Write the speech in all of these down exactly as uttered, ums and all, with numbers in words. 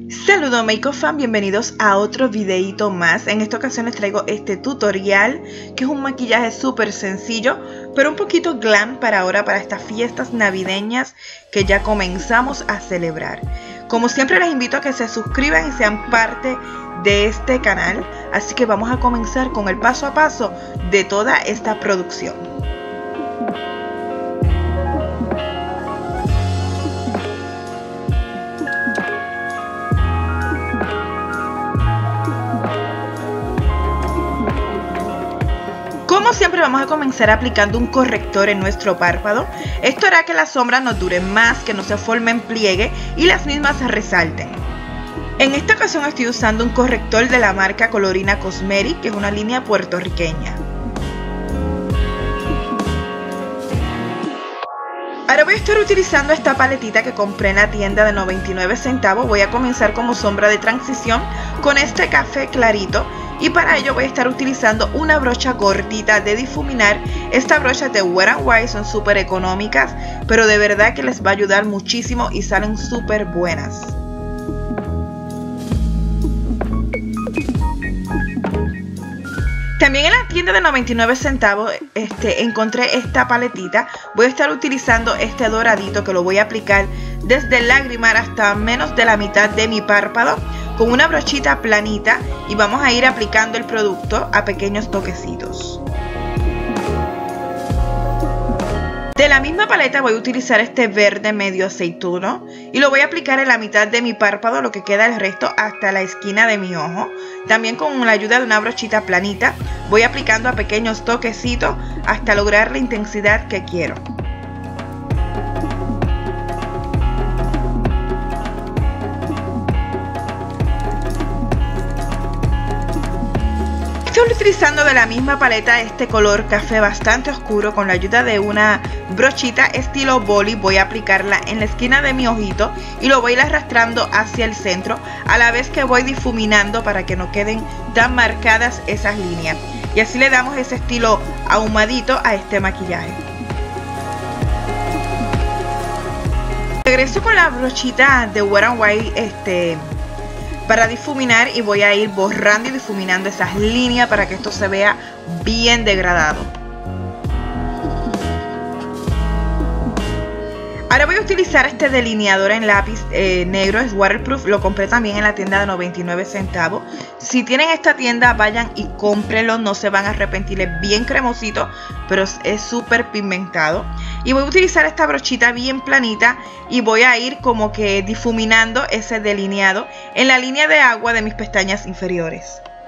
Saludos Makeup Fan, bienvenidos a otro videito más. En esta ocasión les traigo este tutorial que es un maquillaje súper sencillo pero un poquito glam para ahora, para estas fiestas navideñas que ya comenzamos a celebrar. Como siempre les invito a que se suscriban y sean parte de este canal, así que vamos a comenzar con el paso a paso de toda esta producción. Como siempre vamos a comenzar aplicando un corrector en nuestro párpado. Esto hará que las sombras nos duren más, que no se formen pliegue y las mismas resalten. En esta ocasión estoy usando un corrector de la marca Colorina Cosmetics, que es una línea puertorriqueña. Ahora voy a estar utilizando esta paletita que compré en la tienda de noventa y nueve centavos. Voy a comenzar como sombra de transición con este café clarito. Y para ello voy a estar utilizando una brocha cortita de difuminar. Estas brochas de Wet n Wild son súper económicas, pero de verdad que les va a ayudar muchísimo y salen súper buenas. También en la tienda de noventa y nueve centavos este, encontré esta paletita. Voy a estar utilizando este doradito que lo voy a aplicar desde el lagrimal hasta menos de la mitad de mi párpado con una brochita planita y vamos a ir aplicando el producto a pequeños toquecitos. De la misma paleta voy a utilizar este verde medio aceituno y lo voy a aplicar en la mitad de mi párpado, lo que queda el resto hasta la esquina de mi ojo. También con la ayuda de una brochita planita voy aplicando a pequeños toquecitos hasta lograr la intensidad que quiero. Estoy utilizando de la misma paleta este color café bastante oscuro. Con la ayuda de una brochita estilo boli voy a aplicarla en la esquina de mi ojito y lo voy a ir arrastrando hacia el centro a la vez que voy difuminando para que no queden tan marcadas esas líneas, y así le damos ese estilo ahumadito a este maquillaje. Regreso con la brochita de Wet n Wild este para difuminar y voy a ir borrando y difuminando esas líneas para que esto se vea bien degradado. Ahora voy a utilizar este delineador en lápiz eh, negro, es waterproof, lo compré también en la tienda de noventa y nueve centavos. Si tienen esta tienda vayan y cómprenlo, no se van a arrepentir, es bien cremosito pero es súper pigmentado. Y voy a utilizar esta brochita bien planita y voy a ir como que difuminando ese delineado en la línea de agua de mis pestañas inferiores.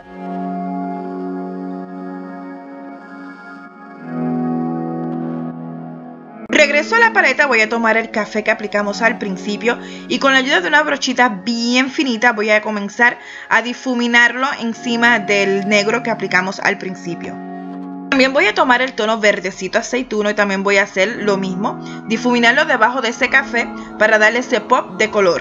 Regreso a la paleta, voy a tomar el café que aplicamos al principio y con la ayuda de una brochita bien finita voy a comenzar a difuminarlo encima del negro que aplicamos al principio. También voy a tomar el tono verdecito aceituno y también voy a hacer lo mismo, difuminarlo debajo de ese café para darle ese pop de color.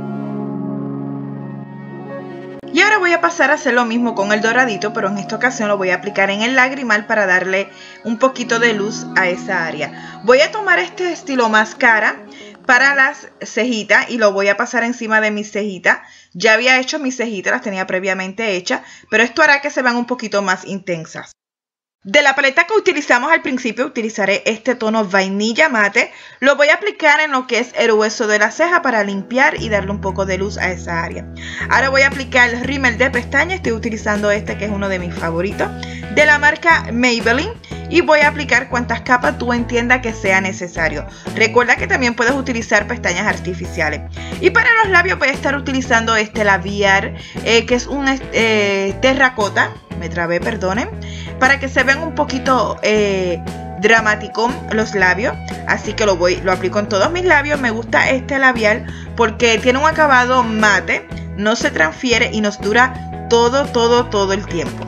Y ahora voy a pasar a hacer lo mismo con el doradito, pero en esta ocasión lo voy a aplicar en el lagrimal para darle un poquito de luz a esa área. Voy a tomar este estilo máscara para las cejitas y lo voy a pasar encima de mis cejitas. Ya había hecho mis cejitas, las tenía previamente hechas, pero esto hará que se vean un poquito más intensas. De la paleta que utilizamos al principio utilizaré este tono vainilla mate. Lo voy a aplicar en lo que es el hueso de la ceja para limpiar y darle un poco de luz a esa área. Ahora voy a aplicar el rímel de pestañas. Estoy utilizando este que es uno de mis favoritos de la marca Maybelline. Y voy a aplicar cuantas capas tú entiendas que sea necesario. Recuerda que también puedes utilizar pestañas artificiales. Y para los labios voy a estar utilizando este labial eh, que es un eh, terracota. Me trabé, perdonen. Para que se vean un poquito eh, dramaticón los labios. Así que lo, voy, lo aplico en todos mis labios. Me gusta este labial porque tiene un acabado mate. No se transfiere y nos dura todo, todo, todo el tiempo.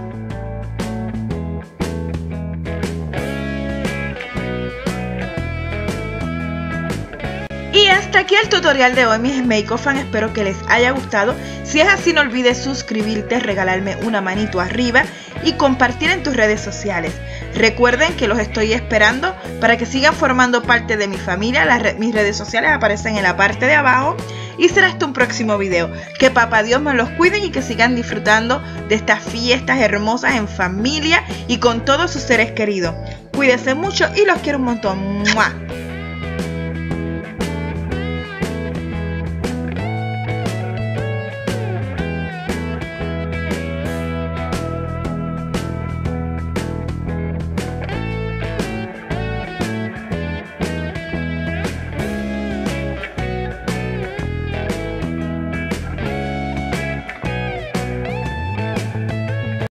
Y hasta aquí el tutorial de hoy, mis Makeup Fan. Espero que les haya gustado. Si es así, no olvides suscribirte, regalarme una manito arriba y compartir en tus redes sociales. Recuerden que los estoy esperando para que sigan formando parte de mi familia. Las re mis redes sociales aparecen en la parte de abajo. y será hasta un próximo video. Que papá Dios me los cuide y que sigan disfrutando de estas fiestas hermosas en familia y con todos sus seres queridos. Cuídense mucho y los quiero un montón. ¡Mua!